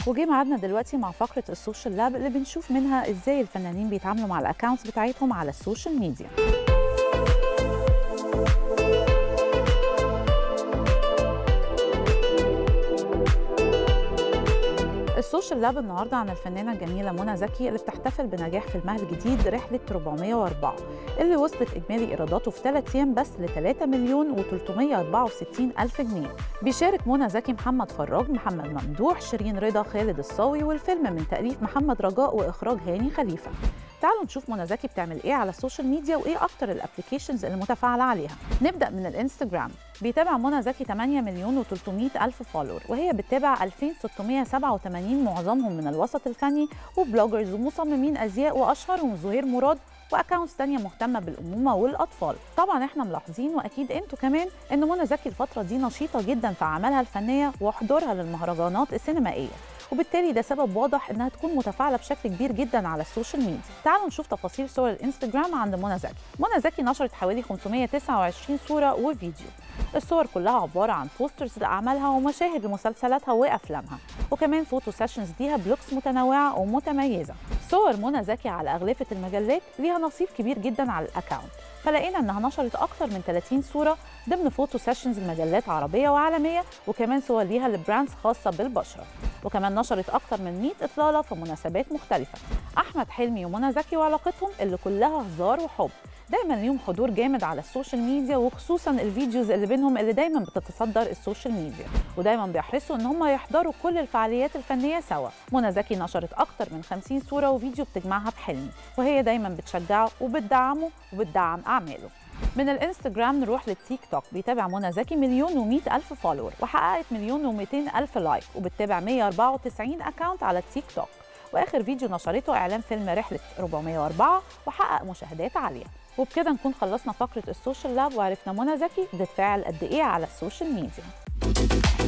وجه ميعادنا دلوقتي مع فقرة السوشيال لاب اللي بنشوف منها ازاي الفنانين بيتعاملوا مع الاكونتس بتاعتهم على السوشيال ميديا. السوشيال لاب النهارده عن الفنانه الجميله منى زكي اللي بتحتفل بنجاح فيلمها الجديد رحله 404 اللي وصلت اجمالي ايراداته في 3 ايام بس ل 3,364,000 جنيه. بيشارك منى زكي محمد فراج، محمد ممدوح، شيرين رضا، خالد الصاوي، والفيلم من تأليف محمد رجاء واخراج هاني خليفه. تعالوا نشوف منى زكي بتعمل ايه على السوشيال ميديا وايه اكتر الابلكيشنز اللي متفاعله عليها. نبدا من الانستجرام. بيتابع منى زكي 8,300,000 فولور، وهي بتتابع 2,687 معظمهم من الوسط الفني وبلوجرز ومصممين ازياء، واشهرهم زهير مراد، واكونتس تانية مهتمه بالامومه والاطفال. طبعا احنا ملاحظين واكيد انتوا كمان ان منى زكي الفتره دي نشيطه جدا في اعمالها الفنيه وحضورها للمهرجانات السينمائيه، وبالتالي ده سبب واضح انها تكون متفاعله بشكل كبير جدا على السوشيال ميديا. تعالوا نشوف تفاصيل صور الانستجرام عند منى زكي. منى زكي نشرت حوالي 529 صوره وفيديو. الصور كلها عباره عن بوسترز لاعمالها ومشاهد لمسلسلاتها وافلامها، وكمان فوتو سيشنز ليها بلوكس متنوعه ومتميزه. صور منى زكي على اغلفه المجلات ليها نصيب كبير جدا على الاكونت، فلقينا انها نشرت اكتر من 30 صوره ضمن فوتو سيشنز لمجلات عربيه وعالميه، وكمان صور ليها لبراندز خاصه بالبشره، وكمان نشرت اكتر من 100 اطلاله في مناسبات مختلفه. احمد حلمي ومنى زكي وعلاقتهم اللي كلها هزار وحب دايما ليهم حضور جامد على السوشيال ميديا، وخصوصا الفيديوز اللي بينهم اللي دايما بتتصدر السوشيال ميديا، ودايما بيحرصوا ان هم يحضروا كل الفعاليات الفنيه سوا. منى زكي نشرت اكتر من 50 صوره وفيديو بتجمعها بحلمي، وهي دايما بتشجعه وبتدعمه وبتدعم اعماله. من الانستجرام نروح للتيك توك. بيتابع منى زكي 1,100,000 فولور، وحققت 1,200,000 لايك، وبتتابع 194 اكونت على التيك توك. واخر فيديو نشرته اعلان فيلم رحله 404 وحقق مشاهدات عاليه. وبكده نكون خلصنا فقره السوشيال لاب وعرفنا منى زكي بتتفاعل قد ايه على السوشيال ميديا.